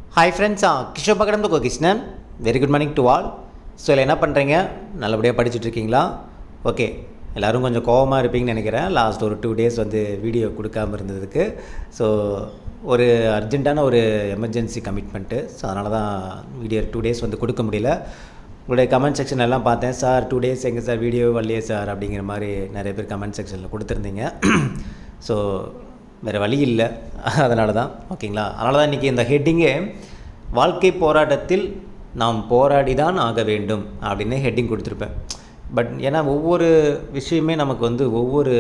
Hi friends, Kishore Bagaram to Krishnan. Very good morning to all. So இல்லை என்ன பண்ணுறீங்க, நல்லபடியாக படிச்சுட்ருக்கீங்களா? ஓகே, எல்லோரும் கொஞ்சம் கோவமாக இருப்பீங்கன்னு நினைக்கிறேன். லாஸ்ட் ஒரு 2 days வந்து வீடியோ கொடுக்காமல் இருந்ததுக்கு. ஸோ ஒரு அர்ஜென்ட்டான ஒரு எமர்ஜென்சி கமிட்மெண்ட்டு. ஸோ அதனால தான் வீடியோ 2 days வந்து கொடுக்க முடியல. உங்களுடைய கமெண்ட் செக்ஷன் எல்லாம் பார்த்தேன், சார் 2 days எங்கே சார் வீடியோ வரலையே சார் அப்படிங்கிற மாதிரி நிறைய பேர் கமெண்ட் செக்ஷனில் கொடுத்துருந்தீங்க. ஸோ வேறு வழி இல்லை, அதனால தான். ஓகேங்களா, அதனால தான் இன்றைக்கி இந்த ஹெட்டிங்கே வாழ்க்கை போராட்டத்தில் நாம் போராடி தான் ஆக வேண்டும் அப்படின்னு ஹெட்டிங் கொடுத்துருப்பேன். பட் ஏன்னா ஒவ்வொரு விஷயமே நமக்கு வந்து ஒவ்வொரு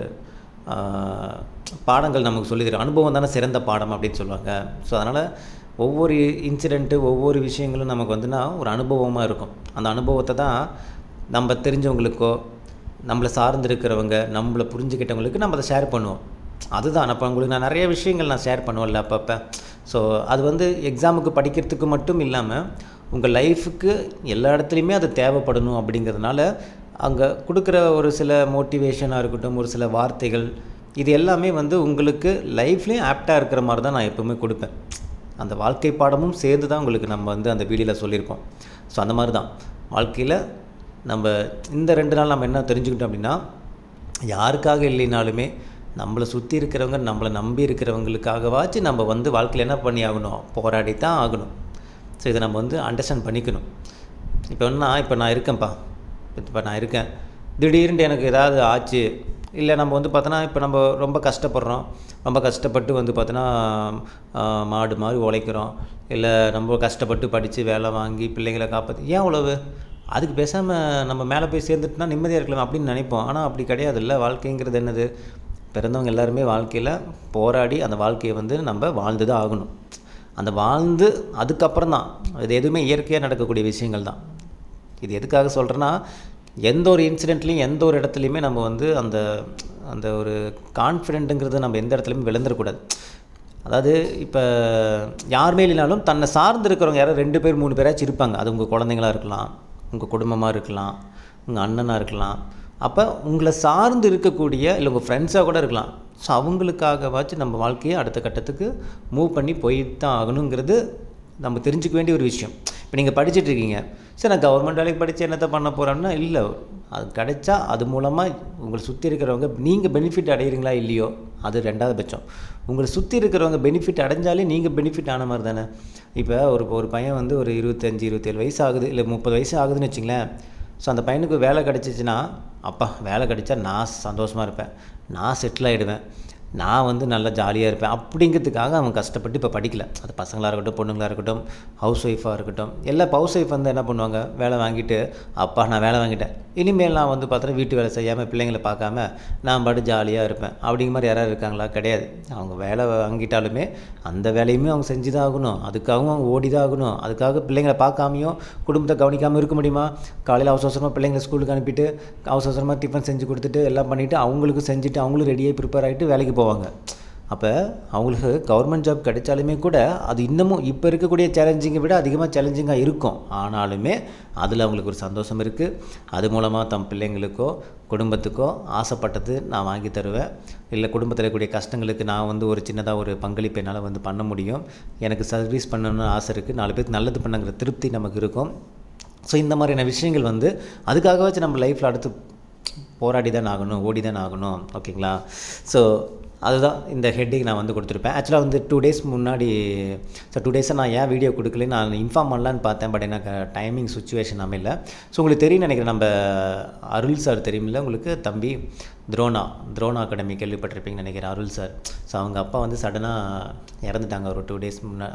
பாடங்கள் நமக்கு சொல்லி தரும். அனுபவம் தானே சிறந்த பாடம் அப்படின்னு சொல்லுவாங்க. ஸோ அதனால் ஒவ்வொரு இன்சிடெண்ட்டு ஒவ்வொரு விஷயங்களும் நமக்கு வந்துன்னா ஒரு அனுபவமாக இருக்கும். அந்த அனுபவத்தை தான் நம்ம தெரிஞ்சவங்களுக்கோ நம்மளை சார்ந்திருக்கிறவங்க நம்மளை புரிஞ்சுக்கிட்டவங்களுக்கு நம்ம அதை ஷேர் பண்ணுவோம். அதுதான் அப்போ உங்களுக்கு நான் நிறைய விஷயங்கள் நான் ஷேர் பண்ணுவேன்ல அப்பப்போ. ஸோ அது வந்து எக்ஸாமுக்கு படிக்கிறதுக்கு மட்டும் இல்லாமல் உங்கள் லைஃபுக்கு எல்லா இடத்துலையுமே அது தேவைப்படணும். அப்படிங்கிறதுனால அங்கே கொடுக்குற ஒரு சில மோட்டிவேஷனாக இருக்கட்டும், ஒரு சில வார்த்தைகள், இது எல்லாமே வந்து உங்களுக்கு லைஃப்லேயும் ஆப்டாக இருக்கிற மாதிரி தான் நான் எப்போவுமே கொடுப்பேன். அந்த வாழ்க்கை பாடமும் சேர்ந்து தான் உங்களுக்கு நம்ம வந்து அந்த வீடியோவில் சொல்லியிருக்கோம். ஸோ அந்த மாதிரி தான் வாழ்க்கையில் நம்ம இந்த 2 நாள் நம்ம என்ன தெரிஞ்சுக்கிட்டோம் அப்படின்னா, யாருக்காக இல்லைனாலுமே நம்மளை சுற்றி இருக்கிறவங்க நம்மளை நம்பி இருக்கிறவங்களுக்காகவாச்சு நம்ம வந்து வாழ்க்கையில் என்ன பண்ணி ஆகணும், போராடி தான் ஆகணும். ஸோ இதை நம்ம வந்து அண்டர்ஸ்டாண்ட் பண்ணிக்கணும். இப்போ நான் இருக்கேன்ப்பா, இப்போ நான் இருக்கேன், திடீர்னு எனக்கு ஏதாவது ஆச்சு, இல்லை நம்ம வந்து பார்த்தோன்னா இப்போ நம்ம ரொம்ப கஷ்டப்படுறோம், ரொம்ப கஷ்டப்பட்டு வந்து பார்த்தோன்னா மாடு மாதிரி உழைக்கிறோம், இல்லை நம்ம கஷ்டப்பட்டு படித்து வேலை வாங்கி பிள்ளைங்களை காப்பாற்றி ஏன் உழவு, அதுக்கு பேசாமல் நம்ம மேலே போய் சேர்ந்துட்டுனா நிம்மதியாக இருக்கலாம் அப்படின்னு நினைப்போம். ஆனால் அப்படி கிடையாது. இல்லை, வாழ்க்கைங்கிறது என்னது, பிறந்தவங்க எல்லாருமே வாழ்க்கையில் போராடி அந்த வாழ்க்கையை வந்து நம்ம வாழ்ந்து தான் ஆகணும். அந்த வாழ்ந்து அதுக்கப்புறம் தான் இது எதுவுமே இயற்கையாக நடக்கக்கூடிய விஷயங்கள் தான். இது எதுக்காக சொல்கிறேன்னா, எந்த ஒரு இன்சிடெண்ட்லேயும் எந்த ஒரு இடத்துலையுமே நம்ம வந்து அந்த அந்த ஒரு கான்ஃபிடென்ட்டுங்கிறது நம்ம எந்த இடத்துலையுமே விழுந்துடக்கூடாது. அதாவது இப்போ யாருமே இல்லைனாலும் தன்னை சார்ந்து இருக்கிறவங்க யாரும் 2 பேர் 3 பேராச்சும் இருப்பாங்க. அது உங்கள் குழந்தைங்களாக இருக்கலாம், உங்கள் குடும்பமாக இருக்கலாம், உங்கள் அண்ணனாக இருக்கலாம். அப்போ உங்களை சார்ந்து இருக்கக்கூடிய இல்லை உங்கள் ஃப்ரெண்ட்ஸாக கூட இருக்கலாம். ஸோ அவங்களுக்காகவாச்சும் நம்ம வாழ்க்கையை அடுத்த கட்டத்துக்கு மூவ் பண்ணி போயிட்டு தான் ஆகணுங்கிறது நம்ம தெரிஞ்சுக்க வேண்டிய ஒரு விஷயம். இப்போ நீங்கள் படிச்சுட்ருக்கீங்க, சரி நான் கவர்மெண்ட் வேலைக்கு படித்து என்னத்தை பண்ண போகிறோன்னா, இல்லை அது கிடைச்சா அது மூலமாக உங்களை சுற்றி இருக்கிறவங்க நீங்கள் பெனிஃபிட் அடைகிறீங்களா இல்லையோ அது 2வது பட்சம். உங்களை சுற்றி இருக்கிறவங்க பெனிஃபிட் அடைஞ்சாலே நீங்கள் பெனிஃபிட் ஆன மாதிரி தானே. இப்போ ஒரு பையன் வந்து ஒரு 25 27 வயசு ஆகுது, இல்லை 30 வயசு ஆகுதுன்னு வச்சுங்களேன். ஸோ அந்த பையனுக்கு வேலை கிடச்சிச்சின்னா, அப்பா வேலை கிடச்சா நான் சந்தோஷமாக இருப்பேன், நான் செட்டில் ஆகிடுவேன், நான் வந்து நல்லா ஜாலியாக இருப்பேன் அப்படிங்கிறதுக்காக அவன் கஷ்டப்பட்டு இப்போ படிக்கல. அது பசங்களாக இருக்கட்டும், பொண்ணுங்களாக இருக்கட்டும், ஹவுஸ் ஒய்ஃபாக இருக்கட்டும். எல்லா ஹவுஸ் ஒய்ஃப் வந்து என்ன பண்ணுவாங்க, வேலை வாங்கிட்டு அப்பா நான் வேலை வாங்கிட்டேன், இனிமேல் நான் வந்து பார்த்தோன்னா வீட்டு வேலை செய்யாமல் பிள்ளைங்களை பார்க்காம நான் பாட்டு ஜாலியாக இருப்பேன் அப்படிங்கிற மாதிரி யாராவது இருக்காங்களா? கிடையாது. அவங்க வேலை வாங்கிட்டாலுமே அந்த வேலையுமே அவங்க செஞ்சு தான் ஆகணும், அதுக்காகவும் அவங்க ஓடி தான் ஆகணும். அதுக்காக பிள்ளைங்களை பார்க்காமையும் குடும்பத்தை கவனிக்காமல் இருக்க முடியுமா? காலையில் அவசரமாக பிள்ளைங்களை ஸ்கூலுக்கு அனுப்பிட்டு அவசரமாக டிஃபன் செஞ்சு கொடுத்துட்டு எல்லாம் பண்ணிவிட்டு அவங்களுக்கும் செஞ்சுட்டு அவங்களும் ரெடியாகி ப்ரிப்பேர் ஆகிட்டு வேலைக்கு போவாங்க. அப்போ அவங்களுக்கு கவர்மெண்ட் ஜாப் கிடைச்சாலுமே கூட அது இன்னமும் இப்போ இருக்கக்கூடிய சேலஞ்சிங்கை விட அதிகமாக சேலஞ்சிங்காக இருக்கும். ஆனாலுமே அதில் அவங்களுக்கு ஒரு சந்தோஷம் இருக்குது. அது மூலமாக தம் பிள்ளைங்களுக்கோ குடும்பத்துக்கோ ஆசைப்பட்டது நான் வாங்கி தருவேன். இல்லை குடும்பத்தில் இருக்கக்கூடிய கஷ்டங்களுக்கு நான் வந்து ஒரு சின்னதாக ஒரு பங்களிப்பு என்னால் வந்து பண்ண முடியும். எனக்கு சர்வீஸ் பண்ணணும்னு ஆசை இருக்குது, 4 பேருக்கு நல்லது பண்ணுங்கிற திருப்தி நமக்கு இருக்கும். ஸோ இந்த மாதிரியான விஷயங்கள் வந்து அதுக்காகவாச்சும் நம்ம லைஃப்பில் அடுத்து போராடி தான் ஆகணும், ஓடி தான் ஆகணும். ஓகேங்களா? ஸோ அதுதான் இந்த ஹெட்டிங் நான் வந்து கொடுத்துருப்பேன். ஆக்சுவலாக வந்து 2 days முன்னாடி, ஸோ 2 days நான் ஏன் வீடியோ கொடுக்கலன்னு நான் இன்ஃபார்ம் பண்ணலான்னு பார்த்தேன். பட் எனக்கு டைமிங் சுச்சுவேஷன் அமையல. ஸோ உங்களுக்கு தெரியும் நினைக்கிறேன், நம்ம அருள் சார் தெரியுமில்ல உங்களுக்கு, தம்பி துரோணா அகாடமி கேள்விப்பட்டிருப்பீங்கன்னு நினைக்கிறேன், அருள் சார். ஸோ அவங்க அப்பா வந்து சடனாக இறந்துட்டாங்க ஒரு 2 days முன்னாடி.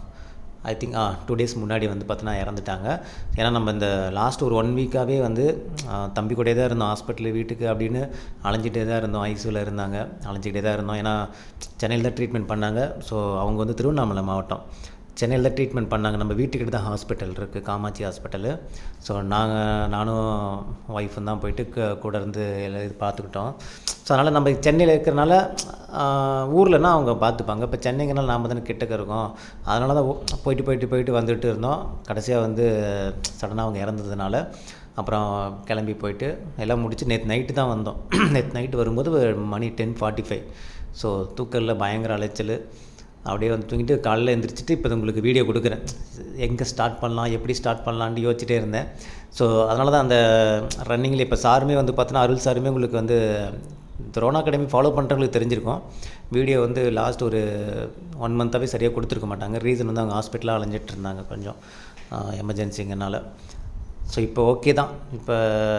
ஐ திங்க் 2 days முன்னாடி வந்து பார்த்தோன்னா இறந்துட்டாங்க. ஏன்னா நம்ம இந்த லாஸ்ட் ஒரு 1 வீக்காகவே வந்து தம்பி கூடயே தான் இருந்தோம், ஹாஸ்பிட்டலு வீட்டுக்கு அப்படின்னு அலைஞ்சிட்டே தான் இருந்தோம். ஐசியூவில் இருந்தாங்க, அலைஞ்சிக்கிட்டே தான் இருந்தோம். ஏன்னா சென்னையில் தான் ட்ரீட்மெண்ட் பண்ணாங்க. ஸோ அவங்க வந்து திருவண்ணாமலை மாவட்டம், சென்னையில் தான் ட்ரீட்மெண்ட் பண்ணாங்க. நம்ம வீட்டுக்கிட்ட தான் ஹாஸ்பிட்டல் இருக்குது, காமாட்சி ஹாஸ்பிட்டலு. ஸோ நானும் ஒய்ஃபும் தான் போயிட்டு கூட இருந்து எல்லாம் இது பார்த்துக்கிட்டோம். ஸோ அதனால் நம்ம சென்னையில் இருக்கிறனால ஊர்லன்னா அவங்க பார்த்துப்பாங்க. இப்போ சென்னைங்கனால நாம் தானே கிட்டக்க இருக்கோம், அதனால தான் போயிட்டு வந்துட்டு இருந்தோம். கடைசியாக வந்து சடனாக அவங்க இறந்ததுனால அப்புறம் கிளம்பி போயிட்டு எல்லாம் முடிச்சு நேற்று நைட்டு தான் வந்தோம். நேற்று நைட்டு வரும்போது மணி 10:45. ஸோ தூக்கத்தில் பயங்கர அலைச்சல். அப்படியே வந்து தூங்கிட்டு காலையில் எழுந்திரிச்சிட்டு இப்போ உங்களுக்கு வீடியோ கொடுக்குறேன். எங்கே ஸ்டார்ட் பண்ணலாம், எப்படி ஸ்டார்ட் பண்ணலான்னு யோசிச்சுட்டே இருந்தேன். ஸோ அதனால தான் அந்த ரன்னிங்கில் இப்போ சாருமே வந்து பார்த்தோன்னா அருள் சாருமே உங்களுக்கு வந்து ரோனா அகாடமி ஃபாலோ பண்ணுறவங்களுக்கு தெரிஞ்சிருக்கும். வீடியோ வந்து லாஸ்ட் ஒரு 1 மந்த்தாகவே சரியாக கொடுத்துருக்க மாட்டாங்க. ரீசன் வந்து அவங்க ஹாஸ்பிட்டலாக அலைஞ்சிட்டு இருந்தாங்க கொஞ்சம் எமர்ஜென்சிங்கனால. ஸோ இப்போ ஓகே தான். இப்போ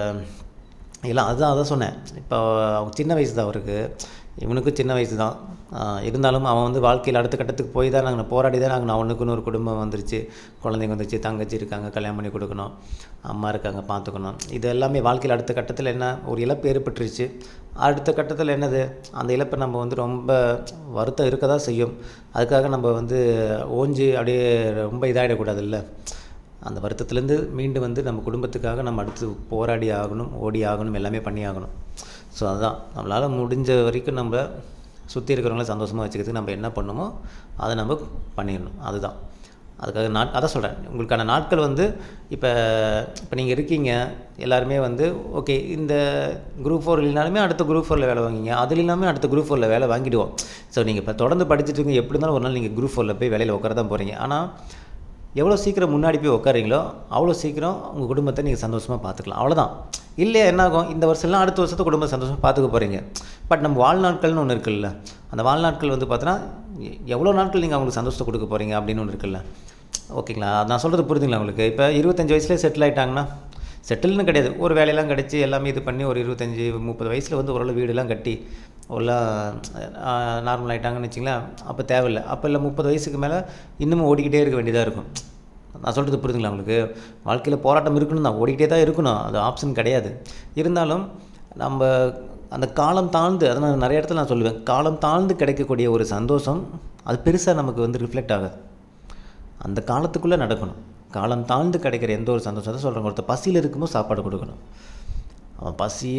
எல்லாம் அதான் சொன்னேன். இப்போ அவங்க சின்ன வயசு தான் அவருக்கு, இவனுக்கும் சின்ன வயசு தான். இருந்தாலும் அவன் வந்து வாழ்க்கையில் அடுத்த கட்டத்துக்கு போய் தான் நாங்கள் போராடி தான் நாங்கள் அவனுக்குன்னு ஒரு குடும்பம் வந்துருச்சு, குழந்தைங்க வந்துருச்சு, தங்கச்சி இருக்காங்க, கல்யாணம் பண்ணி கொடுக்கணும், அம்மா இருக்காங்க பார்த்துக்கணும். இது எல்லாமே வாழ்க்கையில் அடுத்த கட்டத்தில் என்ன ஒரு இழப்பு ஏற்பட்டுருச்சு. அடுத்த கட்டத்தில் என்னது, அந்த இழப்பை நம்ம வந்து ரொம்ப வருத்தம் இருக்க தான் செய்யும். அதுக்காக நம்ம வந்து ஓஞ்சி அப்படியே ரொம்ப இதாகிடக்கூடாது இல்லை. அந்த வருத்தத்துலேருந்து மீண்டு வந்து நம்ம குடும்பத்துக்காக நம்ம அடுத்து போராடி ஆகணும், ஓடி ஆகணும், எல்லாமே பண்ணி ஆகணும். ஸோ அதுதான் நம்மளால் முடிஞ்ச வரைக்கும் நம்ம சுற்றி இருக்கிறவங்கள சந்தோஷமாக வச்சுக்கிறதுக்கு நம்ம என்ன பண்ணணுமோ அதை நம்ம பண்ணிடணும். அதுதான் அதுக்காக அதான் சொல்கிறேன். உங்களுக்கான நாட்கள் வந்து இப்போ நீங்கள் இருக்கீங்க எல்லாருமே வந்து ஓகே, இந்த குரூப் 4 இல்லைனாலுமே அடுத்த குரூப் 4ல் வேலை வாங்கிங்க, அது இல்லாமல் அடுத்த குரூப் 4ல் வேலை வாங்கிடுவோம். ஸோ நீங்கள் இப்போ தொடர்ந்து படிச்சுட்டு இருக்கீங்க, எப்படி இருந்தாலும் ஒரு நாள் நீங்கள் குரூப் 4ல் போய் வேலையில் உட்கார தான் போகிறீங்க. ஆனால் எவ்வளோ சீக்கிரம் முன்னாடி போய் உட்காரீங்களோ அவ்வளோ சீக்கிரம் உங்கள் குடும்பத்தை நீங்கள் சந்தோஷமாக பார்த்துக்கலாம். அவ்வளோதான். இல்லையா என்னாகும், இந்த வருஷம்லாம் அடுத்த வருஷத்தை குடும்பத்தை சந்தோஷமாக பார்த்துக்க போகிறீங்க. பட் நம்ம வாழ்நாட்கள்னு ஒன்று இருக்குல்ல, அந்த வாழ்நாட்கள் வந்து பார்த்தோன்னா எவ்வளோ நாட்கள் நீங்கள் அவங்களுக்கு சந்தோஷத்தை கொடுக்க போகிறீங்க அப்படின்னு ஒன்று இருக்குல்ல. ஓகேங்களா, நான் சொல்கிறது புரியுதுங்களா உங்களுக்கு? இப்போ 25 வயசுலேயே செட்டில் ஆகிட்டாங்கன்னா, செட்டில்னு கிடையாது, ஒரு வேலையெல்லாம் கிடச்சி எல்லாமே இது பண்ணி ஒரு 25-30 வயசில் வந்து ஓரளவு வீடெல்லாம் கட்டி எல்லாம் நார்மல் ஆகிட்டாங்கன்னு வச்சிங்களேன், அப்போ தேவையில்லை. அப்போ இல்லை 30 வயசுக்கு மேலே இன்னமும் ஓடிக்கிட்டே இருக்க வேண்டியதாக இருக்கும். நான் சொல்கிறது புரியுதுங்களா உங்களுக்கு? வாழ்க்கையில் போராட்டம் இருக்கணும் தான், ஓடிக்கிட்டே தான் இருக்கணும், அது ஆப்ஷன் கிடையாது. இருந்தாலும் நம்ம அந்த காலம் தாழ்ந்து, அதை நான் நிறைய இடத்துல நான் சொல்லுவேன், காலம் தாழ்ந்து கிடைக்கக்கூடிய ஒரு சந்தோஷம் அது பெருசாக நமக்கு வந்து ரிஃப்ளெக்ட் ஆகாது. அந்த காலத்துக்குள்ளே நடக்கணும். காலம் தாழ்ந்து கிடைக்கிற எந்த ஒரு சந்தோஷத்தை சொல்கிறேன். ஒருத்தர் பசியில் இருக்கும்போது சாப்பாடு கொடுக்கணும். அவன்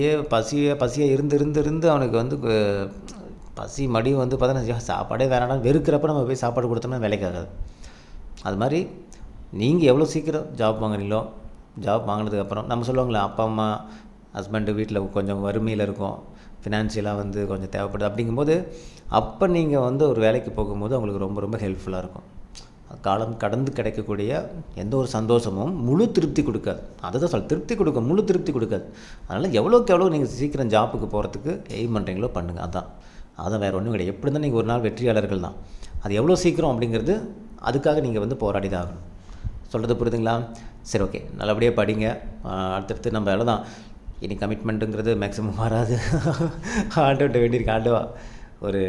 பசியாக இருந்து அவனுக்கு வந்து பசி மடி வந்து பார்த்தோன்னா சாப்பாடே வேணாம் வெறுக்கிறப்ப நம்ம போய் சாப்பாடு கொடுத்தோம்னா வேலைக்காகாது. அது மாதிரி நீங்கள் எவ்வளோ சீக்கிரம் ஜாப் வாங்குறீங்களோ, ஜாப் வாங்கினதுக்கப்புறம் நம்ம சொல்லுவாங்களே, அப்பா அம்மா ஹஸ்பண்டு வீட்டில் கொஞ்சம் வறுமையில் இருக்கும், ஃபினான்ஷியலாக வந்து கொஞ்சம் தேவைப்படுது. அப்படிங்கும்போது அப்போ நீங்கள் வந்து ஒரு வேலைக்கு போகும்போது அவங்களுக்கு ரொம்ப ரொம்ப ஹெல்ப்ஃபுல்லாக இருக்கும். காலம் கடந்து கிடைக்கக்கூடிய எந்த ஒரு சந்தோஷமும் முழு திருப்தி கொடுக்காது. அதை தான் திருப்தி கொடுக்கும், முழு திருப்தி கொடுக்காது. அதனால் எவ்வளோக்கு எவ்வளோ நீங்கள் சீக்கிரம் ஜாப்புக்கு போகிறதுக்கு எய்ம் பண்ணுறீங்களோ பண்ணுங்கள். அதான் வேறு ஒன்றும் கிடையாது. எப்படி இருந்தால் நீங்கள் ஒரு நாள் வெற்றியாளர்கள் தான். அது எவ்வளோ சீக்கிரம் அப்படிங்கிறது அதுக்காக நீங்கள் வந்து போராடி தான் ஆகணும். சொல்கிறது புரியுதுங்களா? சரி, ஓகே, நல்லபடியாக படிங்க. அடுத்தடுத்து நம்ம எல்லாம் தான் இனி கமிட்மெண்ட்டுங்கிறது மேக்ஸிமம் வராது. ஆண்டவட்ட வேண்டியிருக்கு, ஆண்டவா ஒரு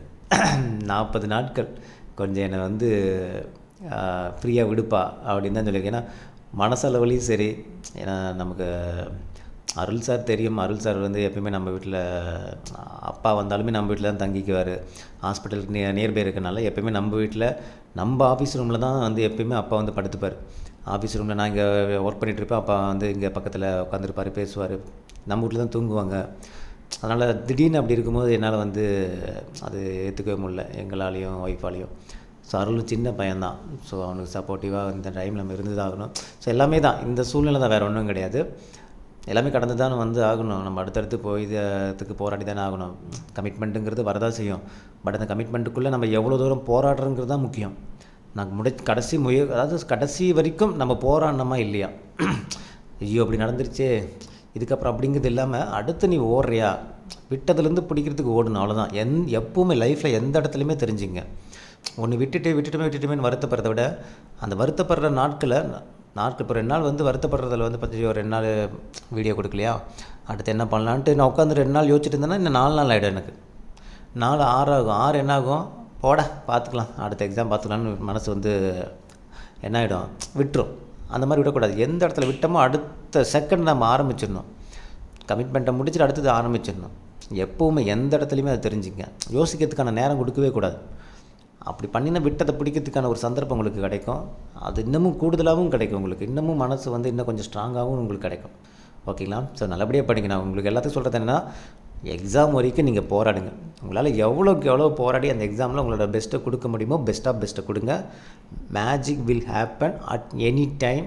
40 நாட்கள் கொஞ்சம் என்னை வந்து ஃப்ரீயாக விடுப்பா அப்படின்னு தான் சொல்லியிருக்கேன். ஏன்னா மனசளவுலையும் சரி, ஏன்னா நமக்கு அருள் சார் தெரியும். அருள் சார் வந்து எப்பயுமே நம்ம வீட்டில் அப்பா வந்தாலுமே நம்ம வீட்டில் தான் தங்கிக்குவார். ஹாஸ்பிட்டலுக்கு நியர்பை இருக்கனால எப்பயுமே நம்ம வீட்டில் நம்ம ஆஃபீஸ் ரூமில் தான் வந்து எப்பயுமே அப்பா வந்து படுத்துப்பார். ஆஃபீஸ் ரூமில் நான் இங்கே ஒர்க் பண்ணிகிட்ருப்பேன், அப்பா வந்து இங்கே பக்கத்தில் உட்காந்துருப்பார், பேசுவார். நம்ம வீட்டில் தான் தூங்குவாங்க. அதனால் திடீர்னு அப்படி இருக்கும்போது என்னால் வந்து அது ஏற்றுக்கவே முடியல, எங்களாலேயும் ஒய்ஃபாலேயும். ஸோ அருளும் சின்ன பையன்தான். ஸோ அவனுக்கு சப்போர்ட்டிவாக இந்த டைமில் நம்ம இருந்து தான் ஆகணும். ஸோ எல்லாமே தான் இந்த சூழ்நிலை தான், வேறு ஒன்றும் கிடையாது. எல்லாமே கடந்து தான் வந்து ஆகணும். நம்ம அடுத்தடுத்து போய் இதுக்கு போராடி தானே ஆகணும். கமிட்மெண்ட்டுங்கிறது வரதான் செய்யும். பட் அந்த கமிட்மெண்ட்டுக்குள்ளே நம்ம எவ்வளோ தூரம் போராடுறோங்கிறது தான் முக்கியம். நாங்கள் கடைசி வரைக்கும் நம்ம போராடினோமா இல்லையா, ஐயோ அப்படி நடந்துருச்சே இதுக்கப்புறம் அப்படிங்கிறது இல்லாமல் அடுத்து நீ ஓடுறியா, விட்டதுலேருந்து பிடிக்கிறதுக்கு ஓடணும். அவ்வளோதான். எப்பவுமே லைஃப்பில் எந்த இடத்துலையுமே தெரிஞ்சுங்க, ஒன்று விட்டுட்டுமேன்னு வருத்தப்படுறத விட அந்த வருத்தப்படுற நாட்களை இப்போ 2 நாள் வந்து வருத்தப்படுறதில் வந்து பார்த்து 2 நாள் வீடியோ கொடுக்கலையா, அடுத்து என்ன பண்ணலான்ட்டு நான் உட்காந்து 2 நாள் யோசிச்சுட்டு இருந்தேன்னா இன்னும் 4 நாள் ஆகிடும். எனக்கு 4 6 ஆகும். 6 என்ன ஆகும், போட பார்த்துக்கலாம், அடுத்த எக்ஸாம் பார்த்துக்கலான்னு மனசு வந்து என்ன ஆகிடும், விட்டுரும். அந்த மாதிரி விடக்கூடாது. எந்த இடத்துல விட்டோமோ அடுத்த செகண்ட் நம்ம ஆரம்பிச்சிடணும். கமிட்மெண்ட்டை முடிச்சுட்டு அடுத்தது ஆரம்பிச்சிடணும். எப்போவுமே எந்த இடத்துலையுமே அதை தெரிஞ்சுங்க. யோசிக்கிறதுக்கான நேரம் கொடுக்கவே கூடாது. அப்படி பண்ணினா விட்டதை பிடிக்கிறதுக்கான ஒரு சந்தர்ப்பம் உங்களுக்கு கிடைக்கும். அது இன்னமும் கூடுதலாகவும் கிடைக்கும். உங்களுக்கு இன்னமும் மனசு வந்து இன்னும் கொஞ்சம் ஸ்ட்ராங்காகவும் உங்களுக்கு கிடைக்கும். ஓகேங்களா? ஸோ நல்லபடியாக படிங்க. நான் உங்களுக்கு எல்லாத்தையும் சொல்கிறது என்னென்னா, எக்ஸாம் வரைக்கும் நீங்கள் போராடுங்க. உங்களால் எவ்வளோக்கு எவ்வளோ போராடி அந்த எக்ஸாமில் உங்களோட பெஸ்ட்டை கொடுக்க முடியுமோ பெஸ்ட்டை கொடுங்க. Magic will happen at any time.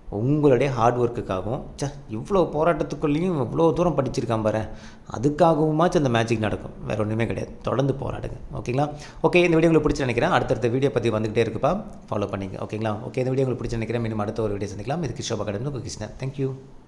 உங்களுடைய ஹார்ட் ஒர்க்குக்காகவும் இவ்வளோ போராட்டத்துக்குள்ளேயும் இவ்வளோ தூரம் படிச்சிருக்கான் பாரு, அதுக்காகவுமாச்சும் அந்த மேஜிக் நடக்கும். வேறு ஒன்றுமே கிடையாது. தொடர்ந்து போராடுங்க. ஓகேங்களா? ஓகே, இந்த வீடியோ உங்களுக்கு பிடிச்சி நினைக்கிறேன். அடுத்தடுத்த வீடியோ பற்றி வந்துகிட்டே இருக்குப்பா, ஃபாலோ பண்ணிங்க. ஓகேங்களா? ஓகே, இந்த வீடியோ உங்களுக்கு பிடிச்சி நினைக்கிறேன். மீண்டும் அடுத்த ஒரு வீடியோ சந்திக்கலாம். இது கிஷோப் அகாடமி கிருஷ்ணன். தேங்க்யூ.